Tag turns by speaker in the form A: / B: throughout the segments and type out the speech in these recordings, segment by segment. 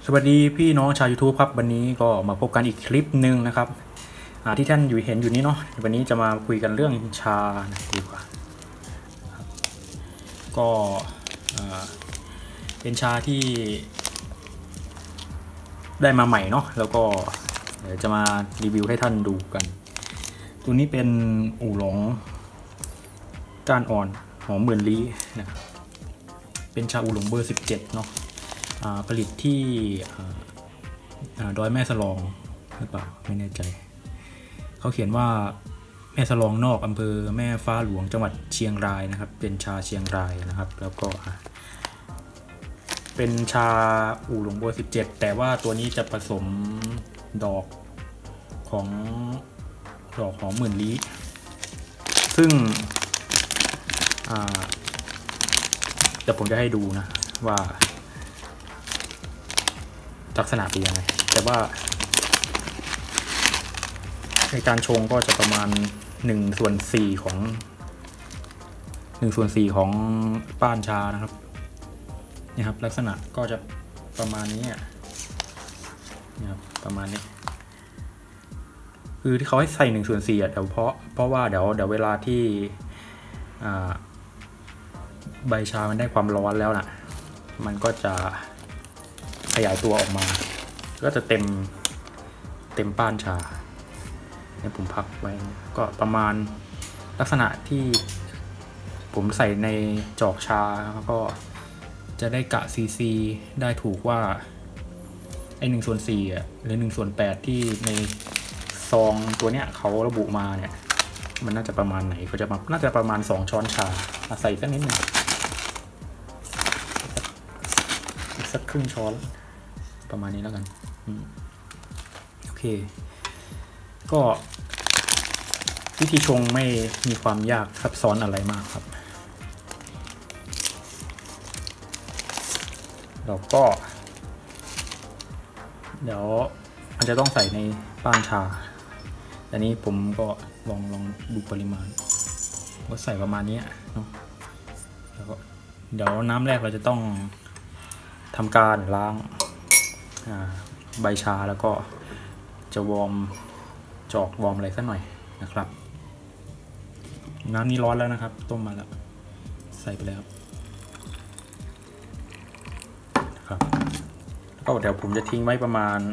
A: สวัสดีพี่น้องชาว YouTube ครับวันนี้ก็มาพบกันอีกคลิปหนึ่งนะครับที่ท่านเห็นอยู่นี้เนาะวันนี้จะมาคุยกันเรื่องชาดีกว่าก็เป็นชาที่ได้มาใหม่เนาะแล้วก็เดี๋ยวจะมารีวิวให้ท่านดูกันตัวนี้เป็นอู่หลงก้านอ่อนหอมหมื่นลี้นะครับเป็นชาอู่หลงเบอร์17เนาะผลิตที่ดอยแม่สลองหรือเปล่าไม่แน่ใจเขาเขียนว่าแม่สลองนอกอำเภอแม่ฟ้าหลวงจังหวัดเชียงรายนะครับเป็นชาเชียงรายนะครับแล้วก็เป็นชาอู่หลงเบอร์17แต่ว่าตัวนี้จะผสมดอกของดอกหอมหมื่นลี้ซึ่งเดี๋ยวผมจะให้ดูนะว่าลักษณะเป็นยังไงแต่ว่าในการชงก็จะประมาณ1/4ของป้านชานะครับนี่ครับลักษณะก็จะประมาณนี้นะครับประมาณนี้คือที่เขาให้ใส่1/4เดี๋ยวเพราะว่าเดี๋ยวเวลาที่ใบชามันได้ความร้อนแล้วนะมันก็จะขยายตัวออกมาก็จะเต็มป้านชาเนี่ยผมพักไว้ก็ประมาณลักษณะที่ผมใส่ในจอกชาแล้วก็จะได้กะซีได้ถูกว่าไอ้1/4หรือ1/8ที่ในซองตัวเนี้ยเขาระบุมาเนี่ยมันน่าจะประมาณไหนเขาจะน่าจะประมาณ2ช้อนชาใส่สักนิดหนึ่งสักครึ่งช้อนประมาณนี้แล้วกันโอเคก็วิธีชงไม่มีความยากซับซ้อนอะไรมากครับเราก็เดี๋ยวมันจะต้องใส่ในป้านชาแต่นี้ผมก็ลองดูปริมาณก็ใส่ประมาณนี้เนาะแล้วก็เดี๋ยวน้ำแรกเราจะต้องทำการล้างใบชาแล้วก็จะวอร์มจอกวอร์มอะไรสักหน่อยนะครับน้ำนี้ร้อนแล้วนะครับต้มมาแล้วใส่ไปเลยครับแล้วก็เดี๋ยวผมจะทิ้งไว้ประมาณ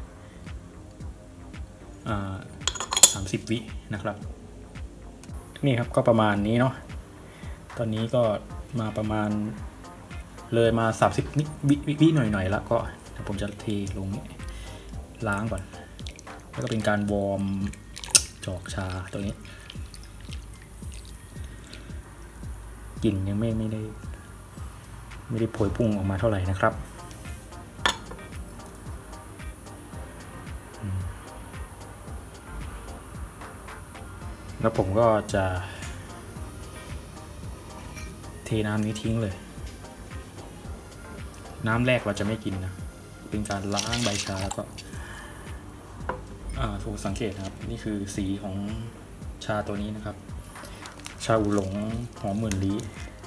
A: 30 วินะครับนี่ครับก็ประมาณนี้เนาะตอนนี้ก็มาประมาณเลยมา30 วิหน่อยแล้วก็เดี๋ยวผมจะเทลงนี้ล้างก่อนแล้วก็เป็นการวอร์มจอกชาตัวนี้กลิ่นยังไม่ได้โผยพุ่งออกมาเท่าไหร่นะครับแล้วผมก็จะเทน้ำนี้ทิ้งเลยน้ำแรกเราจะไม่กินนะเป็นการล้างใบชาแล้วก็ถูกสังเกตนะครับนี่คือสีของชาตัวนี้นะครับชาอู่หลงหอมหมื่นลี้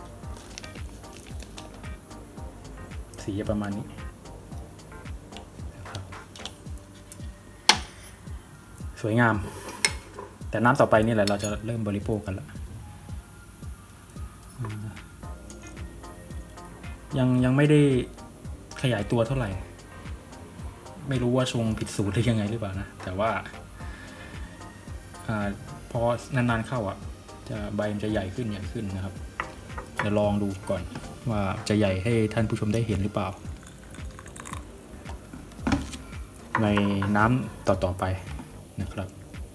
A: สีประมาณนี้สวยงามแต่น้ำต่อไปนี่แหละเราจะเริ่มบริโภคกันแล้วยังไม่ได้ขยายตัวเท่าไหร่ไม่รู้ว่าชงผิดสูตรหรือยังไงหรือเปล่านะแต่ว่าพอนานๆเข้าใบมันจะใหญ่ขึ้นนะครับจะลองดูก่อนว่าจะใหญ่ให้ท่านผู้ชมได้เห็นหรือเปล่าในน้ำต่อไปนะครับ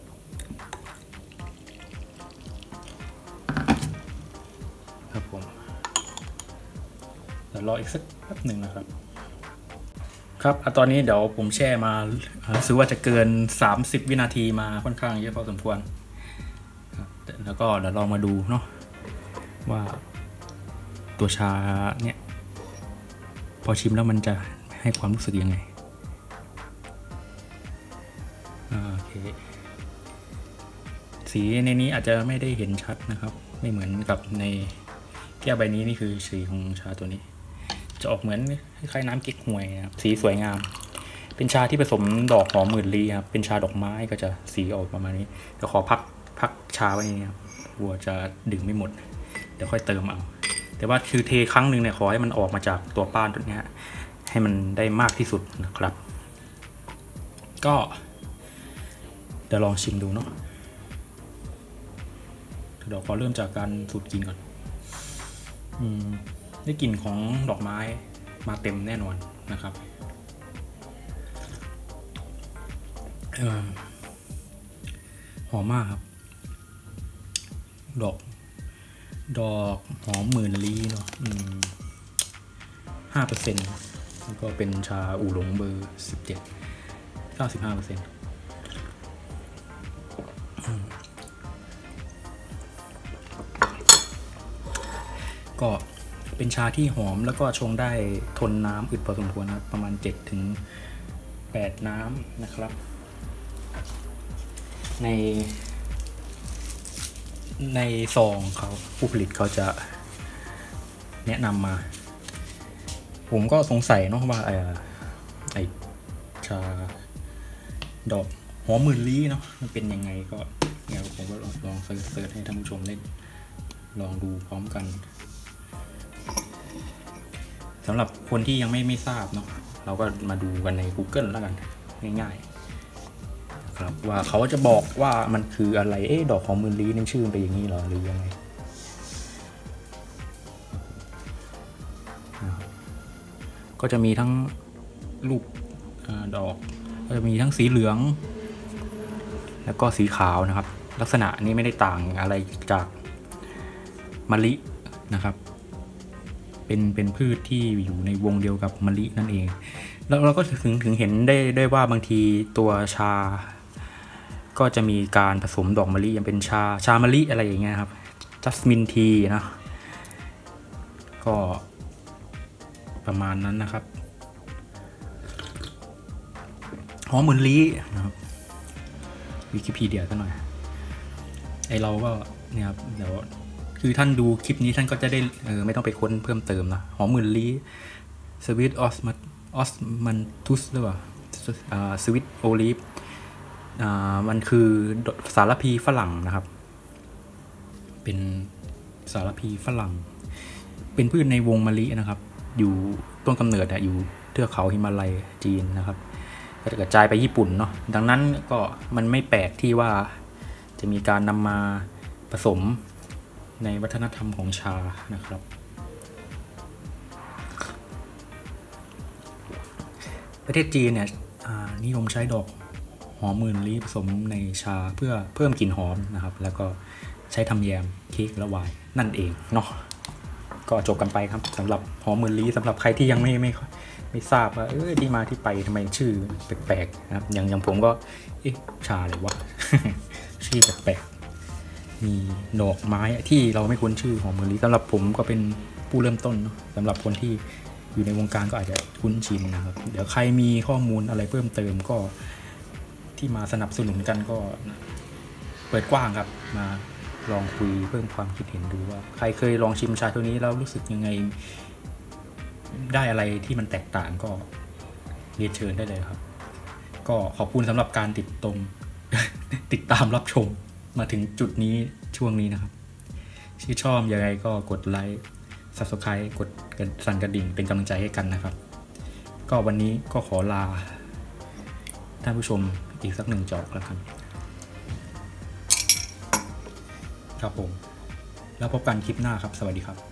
A: ครับผมเดี๋ยวรออีกสักแป๊บหนึ่งนะครับครับตอนนี้เดี๋ยวผมแช่มารู้สึกว่าจะเกิน30 วินาทีมาค่อนข้างเยอะพอสมควรแล้วก็เดี๋ยวลองมาดูเนาะว่าตัวชาเนี่ยพอชิมแล้วมันจะให้ความรู้สึกยังไงโอเคสีในนี้อาจจะไม่ได้เห็นชัดนะครับไม่เหมือนกับในแก้วใบนี้นี่คือสีของชาตัวนี้จะออกเหมือนคล้ายๆน้ำเก๊กฮวยนะครับสีสวยงามเป็นชาที่ผสมดอกหอมหมื่นลี้ครับเป็นชาดอกไม้ก็จะสีออกประมาณนี้เดี๋ยวขอพักชาไว้นี่ครับกลัวจะดื่มไม่หมดเดี๋ยวค่อยเติมเอาแต่ว่าคือเทครั้งหนึ่งเนี่ยขอให้มันออกมาจากตัวป้านตัวนี้ให้มันได้มากที่สุดนะครับก็เดี๋ยวลองชิมดูเนาะเดี๋ยวขอเริ่มจากการสูดกลิ่นก่อนได้กลิ่นของดอกไม้มาเต็มแน่นอนนะครับหอมมากครับดอกหอมหมื่นลี้เนาะ5%แล้วก็เป็นชาอู่หลงเบอร์17 95%ก็เป็นชาที่หอมแล้วก็ชงได้ทนน้ำอึดพอสมควรนะครับประมาณ7-8 น้ำนะครับในซองเขาผู้ผลิตเขาจะแนะนำมาผมก็สงสัยเนาะว่าไอชาดอกหอมหมื่นลี้เนาะมันเป็นยังไงก็เดี๋ยวผมก็ลองเสิร์ชให้ท่านผู้ชมได้ลองดูพร้อมกันสำหรับคนที่ยังไม่ทราบเนาะเราก็มาดูกันใน Google แล้วกันง่ายๆครับว่าเขาจะบอกว่ามันคืออะไรดอกหอมหมื่นลี้นั่นชื่อเป็นอย่างนี้หรอหรือยังไงก็จะมีทั้งรูปดอกก็จะมีทั้งสีเหลืองแล้วก็สีขาวนะครับลักษณะนี้ไม่ได้ต่างอะไรจากมะลินะครับเป็นพืชที่อยู่ในวงเดียวกับมะลินั่นเองแล้วเราก็ถึงเห็นได้ว่าบางทีตัวชาก็จะมีการผสมดอกมะลิยังเป็นชามะลิอะไรอย่างเงี้ยครับจัสมินทีนะก็ประมาณนั้นนะครับหอมหมื่นลี้นะครับวิกิพีเดียซะหน่อยเราก็เนี่ยครับเดี๋ยวคือท่านดูคลิปนี้ท่านก็จะได้ไม่ต้องไปค้นเพิ่มเติมนะหอมหมื่นลี้สวิตออสมันทุสหรือเปล่าสวิตโอลิฟมันคือสารพีฝรั่งนะครับเป็นสารพีฝรั่งเป็นพืชในวงมะลินะครับอยู่ต้นกำเนิดอยู่เทือกเขาหิมาลัยจีนนะครับก็จะกระจายไปญี่ปุ่นเนาะดังนั้นก็มันไม่แปลกที่ว่าจะมีการนำมาผสมในวัฒนธรรมของชานะครับประเทศจีนเนี่ยนิยมใช้ดอกหอมหมื่นลี้ผสมในชาเพื่อเพิ่มกลิ่นหอมนะครับแล้วก็ใช้ทำแยมเค้กและไวน์นั่นเองเนาะก็จบกันไปครับสำหรับหอมหมื่นลี้สำหรับใครที่ยังไม่ทราบว่าที่มาที่ไปทำไมชื่อแปลกๆนะครับอย่างผมก็ชาเลยวะ ชื่อแปลกๆมีดอกไม้ที่เราไม่คุ้นชื่อหอมหมื่นลี้สำหรับผมก็เป็นผู้เริ่มต้นเนาะสำหรับคนที่อยู่ในวงการก็อาจจะคุ้นชินนะครับเดี๋ยวใครมีข้อมูลอะไรเพิ่มเติมก็ที่มาสนับสนุนกันก็เปิดกว้างครับมาลองคุยเพิ่มความคิดเห็นดูว่าใครเคยลองชิมชาตัวนี้แล้วรู้สึกยังไงได้อะไรที่มันแตกต่างก็เรียนเชิญได้เลยครับก็ขอบคุณสำหรับการติดตามรับชมมาถึงจุดนี้ช่วงนี้นะครับที่ชอบยังไงก็กดไลค์ Subscribe กดสั่นกระดิ่งเป็นกำลังใจให้กันนะครับก็วันนี้ก็ขอลาท่านผู้ชมอีกสัก1 จอกแล้วกันครับผมแล้วพบกันคลิปหน้าครับสวัสดีครับ